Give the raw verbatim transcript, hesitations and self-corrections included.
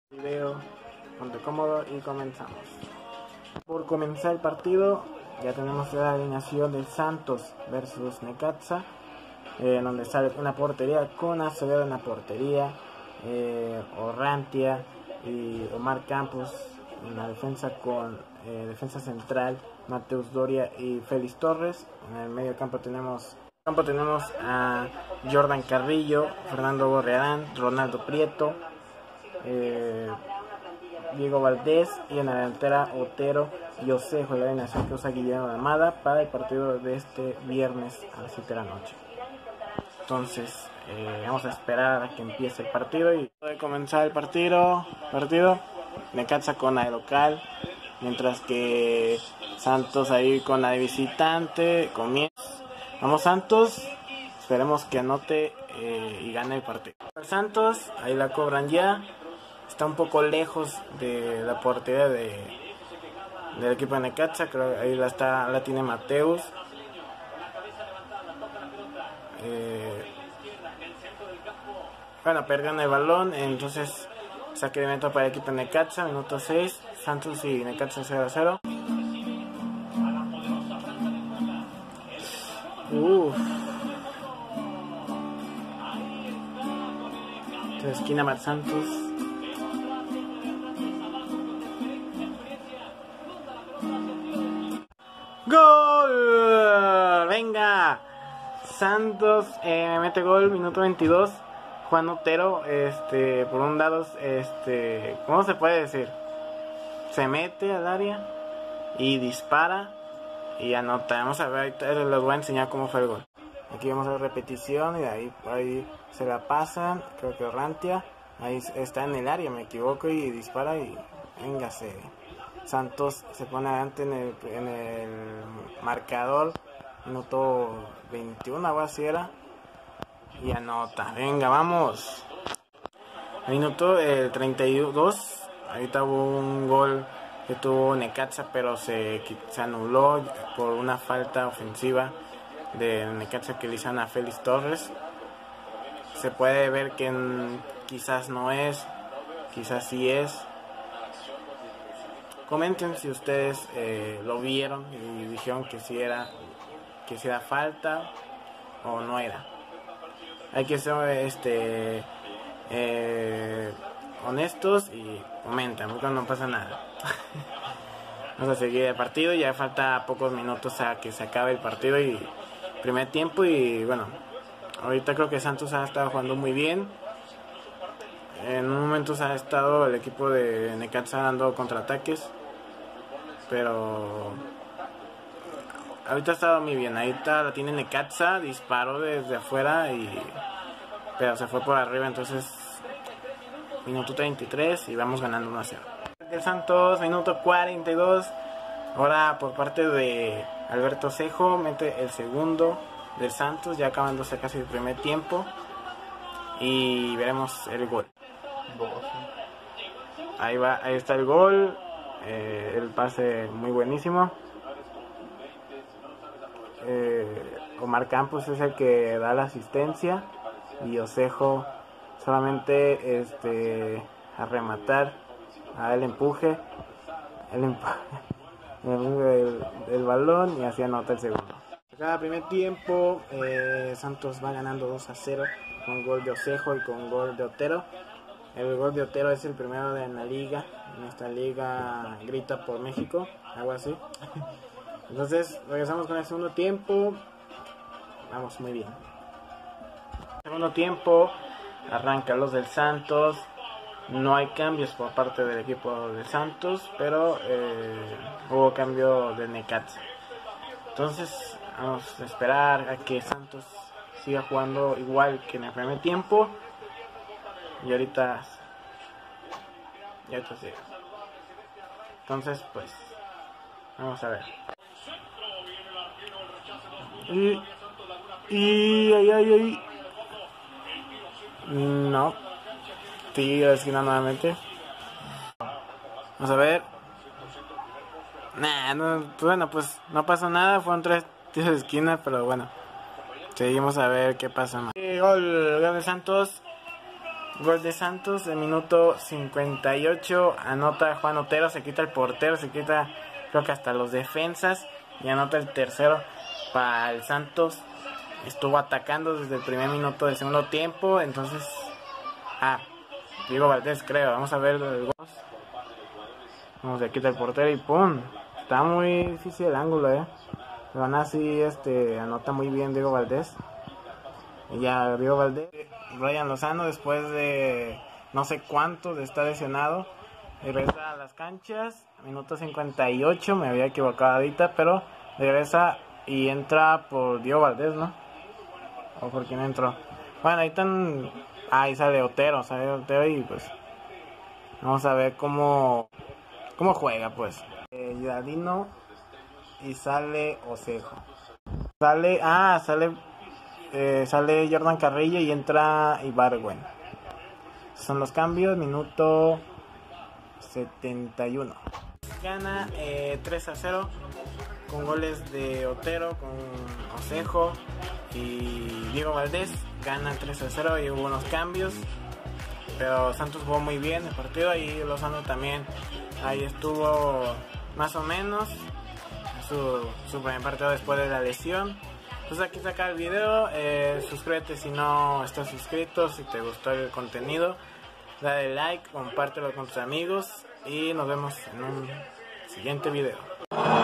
Video, ponte cómodo y comenzamos. Por comenzar el partido, ya tenemos la alineación del Santos versus Necaxa, eh, donde sale una portería con Acevedo en la portería, eh, Orrantia y Omar Campos en la defensa con eh, defensa central, Mateus Doria y Félix Torres. En el medio campo tenemos, campo tenemos a Jordan Carrillo, Fernando Gorriarán, Ronaldo Prieto, Eh, Diego Valdés, y en la delantera Otero y Osejo, y la alineación que usa Guillermo Almada para el partido de este viernes a las siete de la noche. Entonces eh, vamos a esperar a que empiece el partido. Y de comenzar el partido partido Necaxa con la de local, mientras que Santos ahí con la de visitante. Comienza. Vamos Santos, esperemos que anote eh, y gane el partido. Santos, ahí la cobran ya. Está un poco lejos de la portería de, del equipo de Necaxa. Creo que ahí la, está, la tiene Mateus. Eh, bueno, perdieron el balón. Entonces saque de meta para el equipo de Necaxa. Minuto seis. Santos y Necaxa cero a cero. Uff. De esquina Mar Santos. ¡Gol! ¡Venga! Santos eh, mete gol, minuto veintidós. Juan Otero, este, por un lado, este, ¿cómo se puede decir? Se mete al área y dispara y anota. Vamos a ver, ahorita les voy a enseñar cómo fue el gol. Aquí vamos a ver repetición y ahí, ahí se la pasan, creo que Orrantia. Ahí está en el área, me equivoco, y dispara y véngase. Santos se pone adelante en el, en el marcador, minuto veintiuno, algo así era, y anota. Venga, vamos. Minuto eh, treinta y dos, ahorita hubo un gol que tuvo Necaxa, pero se, se anuló por una falta ofensiva de Necaxa que le hicieron a Félix Torres. Se puede ver que en, quizás no es, quizás sí es. Comenten si ustedes eh, lo vieron y dijeron que si era que si era falta o no era. Hay que ser este eh, honestos y comentan, porque no pasa nada. Vamos a seguir el partido, ya falta pocos minutos a que se acabe el partido y primer tiempo. Y bueno, ahorita creo que Santos ha estado jugando muy bien. En un momento ha estado el equipo de Necaxa dando contraataques, pero ahorita ha estado muy bien. Ahorita la tiene Necaxa, disparó desde afuera, y pero se fue por arriba. Entonces minuto treinta y tres y vamos ganando uno a cero. El Santos, minuto cuarenta y dos. Ahora por parte de Alberto Osejo mete el segundo del Santos, ya acabándose casi el primer tiempo, y veremos el gol. Ahí va, ahí está el gol, eh, el pase muy buenísimo. eh, Omar Campos es el que da la asistencia y Osejo solamente este a rematar, a el empuje el empuje, el, el, el balón, y así anota el segundo. Cada primer tiempo eh, Santos va ganando dos a cero con gol de Osejo y con gol de Otero. El gol de Otero es el primero de la liga, en esta liga grita por México, algo así. Entonces regresamos con el segundo tiempo. Vamos muy bien. Segundo tiempo, arranca los del Santos. No hay cambios por parte del equipo del Santos, pero eh, hubo cambio de Necaxa. Entonces vamos a esperar a que Santos siga jugando igual que en el primer tiempo. Y ahorita ya está así. Entonces pues vamos a ver. Y y ay ay ay. No. Tiro de esquina nuevamente. Vamos a ver. Nah, no, bueno, pues no pasó nada, fueron tres tiros de esquina, pero bueno. Seguimos a ver qué pasa más. Gol, gol de Santos. Gol de Santos, en minuto cincuenta y ocho, anota Juan Otero, se quita el portero, se quita creo que hasta los defensas y anota el tercero para el Santos. Estuvo atacando desde el primer minuto del segundo tiempo, entonces, ah, Diego Valdés creo, vamos a ver el gol. Vamos, se quita el portero y ¡pum! Está muy difícil el ángulo, eh. Pero aún así, este, anota muy bien Diego Valdés. Y ya Diego Valdés, Ryan Lozano, después de no sé cuánto de estar lesionado, regresa a las canchas, minuto cincuenta y ocho, me había equivocado ahorita, pero regresa y entra por Diego Valdés, ¿no? ¿O por quién entró? Bueno, ahí están, ahí sale Otero, sale Otero y pues vamos a ver cómo, cómo juega pues. Eh, Giardino y sale Osejo. Sale, ah, sale... Eh, sale Jordan Carrillo y entra Ibargüen. Son los cambios, minuto setenta y uno. Gana eh, tres a cero con goles de Otero, con Osejo y Diego Valdés. Gana tres a cero y hubo unos cambios, pero Santos jugó muy bien el partido y Lozano también ahí estuvo más o menos su, su primer partido después de la lesión. Pues aquí se acaba el video, eh, suscríbete si no estás suscrito, si te gustó el contenido, dale like, compártelo con tus amigos y nos vemos en un siguiente video.